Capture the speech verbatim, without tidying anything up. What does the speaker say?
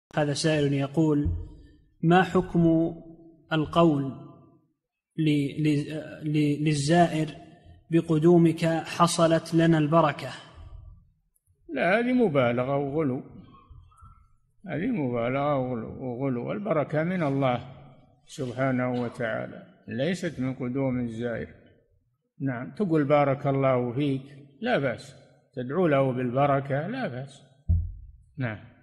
هذا سائل يقول: ما حكم القول للزائر بقدومك حصلت لنا البركة؟ لا، هذه مبالغة وغلو، هذه مبالغة وغلو. البركة من الله سبحانه وتعالى، ليست من قدوم الزائر. نعم، تقول بارك الله فيك لا بأس، تدعو له بالبركة لا بأس. نعم.